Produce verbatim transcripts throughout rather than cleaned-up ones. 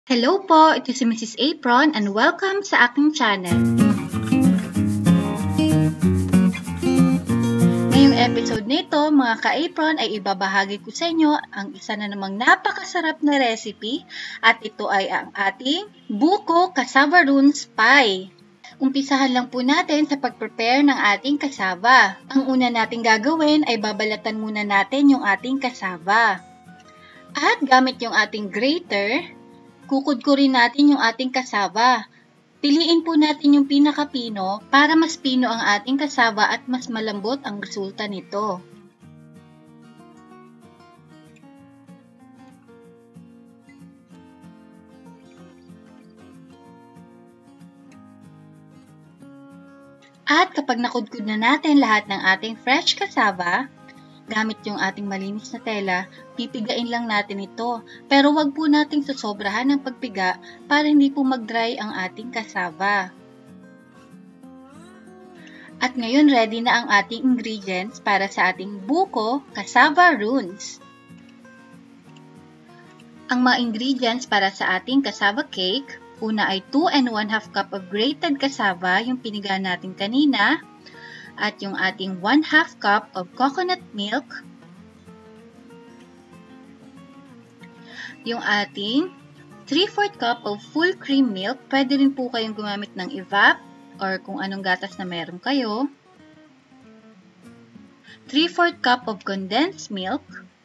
Hello po, ito si Missus Apron and welcome sa aking channel. Ngayong episode nito, mga ka-Apron, ay ibabahagi ko sa inyo ang isa na namang napakasarap na recipe at ito ay ang ating Buko Cassavaroons Pie. Umpisahan lang po natin sa pag-prepare ng ating cassava. Ang una nating gagawin ay babalatan muna natin yung ating cassava. At gamit yung ating grater, kukudkurin natin yung ating cassava. Piliin po natin yung pinakapino para mas pino ang ating cassava at mas malambot ang resulta nito. At kapag nakudkud na natin lahat ng ating fresh cassava, gamit yung ating malinis na tela, pipigain lang natin ito. Pero wag po nating susobrahan ng pagpiga para hindi po mag-dry ang ating cassava. At ngayon ready na ang ating ingredients para sa ating Buko Cassavaroons. Ang mga ingredients para sa ating cassava cake, una ay two and one half cup of grated cassava, yung piniga natin kanina, at yung ating one half cup of coconut milk, yung ating three fourths cup of full cream milk, pwede rin po kayong gumamit ng evap or kung anong gatas na meron kayo, three fourths cup of condensed milk,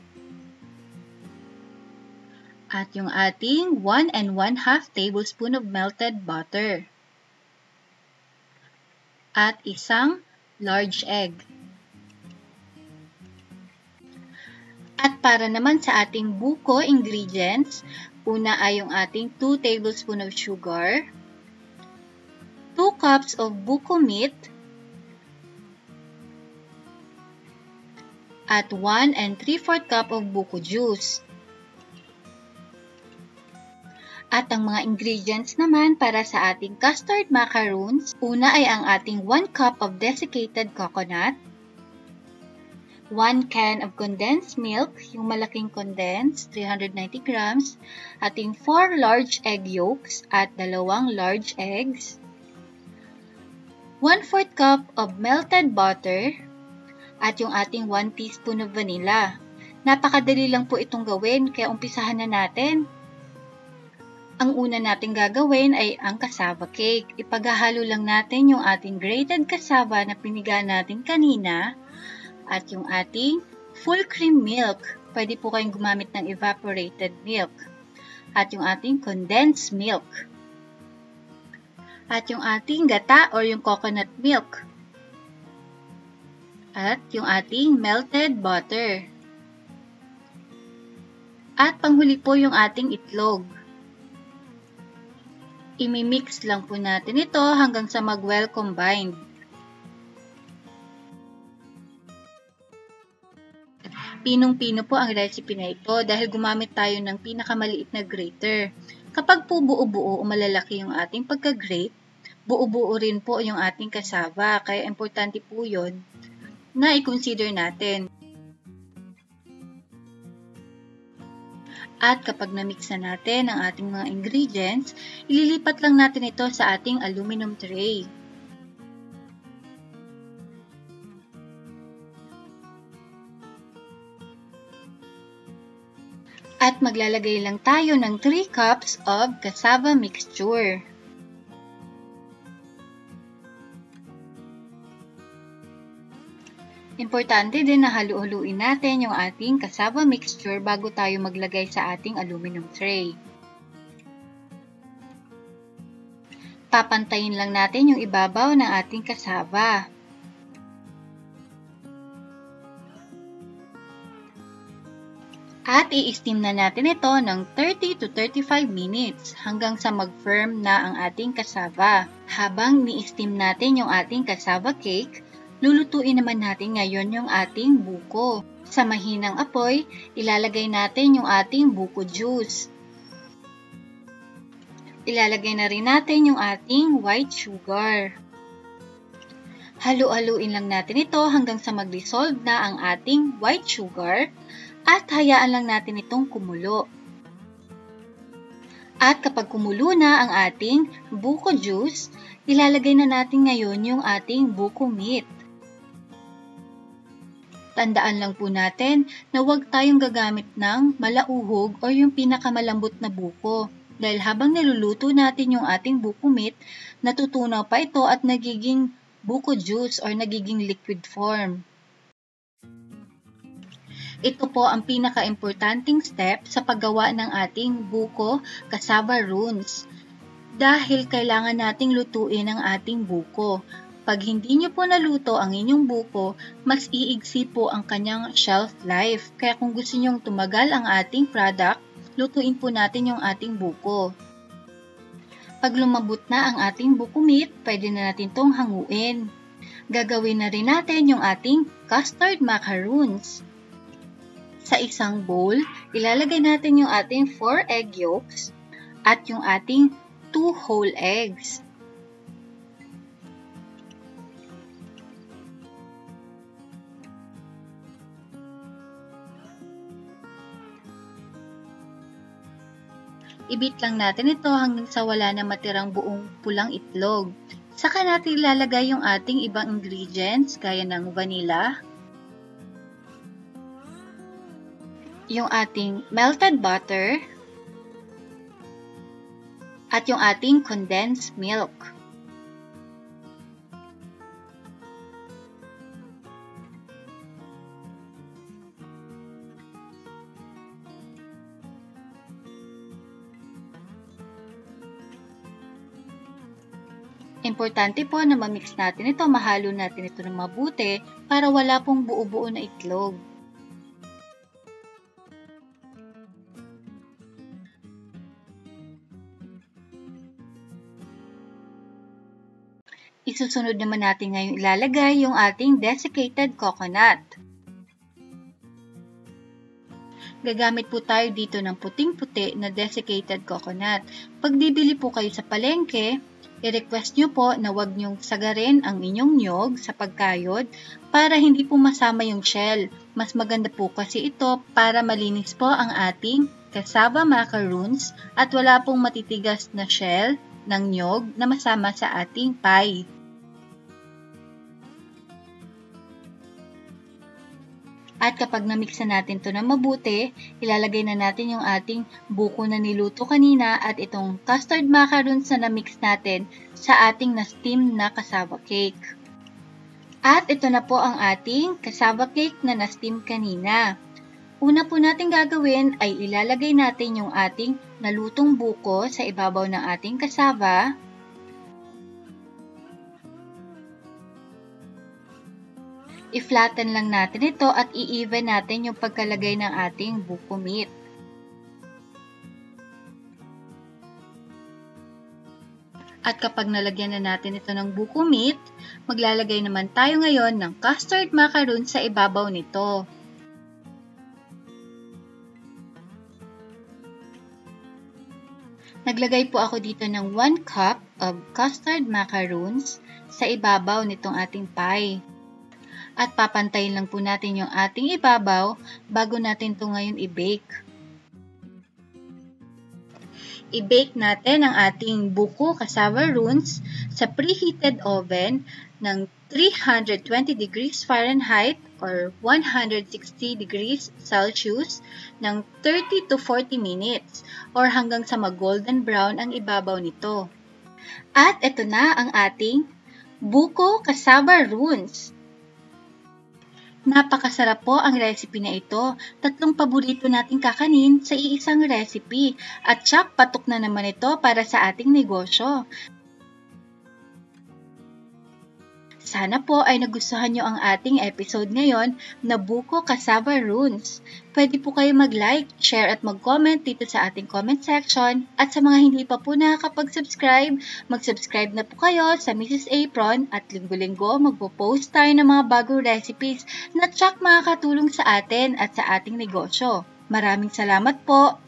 at yung ating one and one half tablespoon of melted butter, at isang large egg. At para naman sa ating buko ingredients, una ay yung ating two tablespoons of sugar, two cups of buko meat, at one and three fourths cup of buko juice. At ang mga ingredients naman para sa ating custard macaroons, una ay ang ating one cup of desiccated coconut, one can of condensed milk, yung malaking condensed, three hundred ninety grams, ating four large egg yolks at dalawang large eggs, one fourth cup of melted butter, at yung ating one teaspoon of vanilla. Napakadali lang po itong gawin, kaya umpisahan na natin. Ang una natin gagawin ay ang cassava cake. Ipaghahalo lang natin yung ating grated cassava na piniga natin kanina at yung ating full cream milk. Pwede po kayong gumamit ng evaporated milk. At yung ating condensed milk. At yung ating gata or yung coconut milk. At yung ating melted butter. At panghuli po yung ating itlog. Imi-mix lang po natin ito hanggang sa mag-well combined. Pinong-pino po ang recipe na ito dahil gumamit tayo ng pinakamaliit na grater. Kapag po buo-buo o malalaki yung ating pagka-grate, buo-buo rin po yung ating cassava. Kaya importante po yun na i-consider natin. At kapag na-mix na natin ang ating mga ingredients, ililipat lang natin ito sa ating aluminum tray. At maglalagay lang tayo ng three cups of cassava mixture. Importante din na halu-haluin natin yung ating cassava mixture bago tayo maglagay sa ating aluminum tray. Papantayin lang natin yung ibabaw ng ating cassava. At i-steam na natin ito ng thirty to thirty-five minutes hanggang sa mag-firm na ang ating cassava. Habang ni-steam natin yung ating cassava cake, lulutuin naman natin ngayon yung ating buko. Sa mahinang apoy, ilalagay natin yung ating buko juice. Ilalagay na rin natin yung ating white sugar. Halu-haluin lang natin ito hanggang sa mag-dissolve na ang ating white sugar at hayaan lang natin itong kumulo. At kapag kumulo na ang ating buko juice, ilalagay na natin ngayon yung ating buko meat. Tandaan lang po natin na huwag tayong gagamit ng malauhog o yung pinakamalambot na buko. Dahil habang niluluto natin yung ating buko meat, natutunaw pa ito at nagiging buko juice or nagiging liquid form. Ito po ang pinaka-importanting step sa paggawa ng ating Buko Cassavaroons. Dahil kailangan nating lutuin ang ating buko. Pag hindi nyo po naluto ang inyong buko, mas iigsi po ang kanyang shelf life. Kaya kung gusto nyong tumagal ang ating product, lutuin po natin yung ating buko. Pag lumambot na ang ating buko meat, pwede na natin itong hanguin. Gagawin na rin natin yung ating custard macaroons. Sa isang bowl, ilalagay natin yung ating four egg yolks at yung ating two whole eggs. Ibit lang natin ito hanggang sa wala na matirang buong pulang itlog. Saka natin ilalagay yung ating ibang ingredients gaya ng vanilla, yung ating melted butter, at yung ating condensed milk. Importante po na mamix natin ito, mahalo natin ito ng mabuti para wala pong buo-buo na itlog. Isusunod naman natin ngayon ilalagay yung ating desiccated coconut. Gagamit po tayo dito ng puting-puti na desiccated coconut. Pag bibili po kayo sa palengke, i-request nyo po na huwag nyong sagarin ang inyong niyog sa pagkayod para hindi po masama yung shell. Mas maganda po kasi ito para malinis po ang ating cassava macaroons at wala pong matitigas na shell ng niyog na masama sa ating pie. At kapag namix na natin ito na mabuti, ilalagay na natin yung ating buko na niluto kanina at itong custard macaroons na namix natin sa ating na-steam na cassava cake. At ito na po ang ating cassava cake na na-steam kanina. Una po natin gagawin ay ilalagay natin yung ating nalutong buko sa ibabaw ng ating cassava. I-flatten lang natin ito at i-even natin yung pagkalagay ng ating buko meat. At kapag nalagyan na natin ito ng buko meat, maglalagay naman tayo ngayon ng custard macaroon sa ibabaw nito. Naglagay po ako dito ng one cup of custard macaroons sa ibabaw nitong ating pie. At papantayin lang po natin yung ating ibabaw bago natin ito ngayon i-bake. I-bake natin ang ating Buko Cassavaroons sa preheated oven ng three hundred twenty degrees Fahrenheit or one hundred sixty degrees Celsius ng thirty to forty minutes or hanggang sa mag-golden brown ang ibabaw nito. At ito na ang ating Buko Cassavaroons. Napakasarap po ang recipe na ito. Tatlong paborito nating kakanin sa iisang recipe. At tsak, patok na naman ito para sa ating negosyo. Sana po ay nagustuhan nyo ang ating episode ngayon na Buko Cassavaroons. Pwede po kayo mag-like, share at mag-comment dito sa ating comment section. At sa mga hindi pa po nakakapag-subscribe, mag-subscribe na po kayo sa Missus Apron at linggo-linggo magpo-post tayo ng mga bagong recipes na tsak makakatulong sa atin at sa ating negosyo. Maraming salamat po!